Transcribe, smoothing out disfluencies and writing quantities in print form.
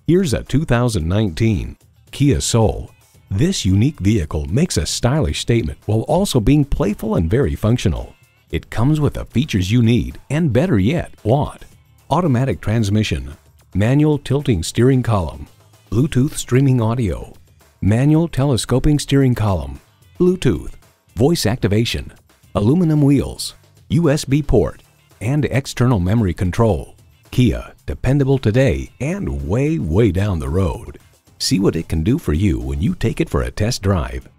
Here's a 2019 Kia Soul. This unique vehicle makes a stylish statement while also being playful and very functional. It comes with the features you need and, better yet, want. Automatic transmission, manual tilting steering column, Bluetooth streaming audio, manual telescoping steering column, Bluetooth, voice activation, aluminum wheels, USB port, and external memory control. Kia, dependable today and way, way down the road. See what it can do for you when you take it for a test drive.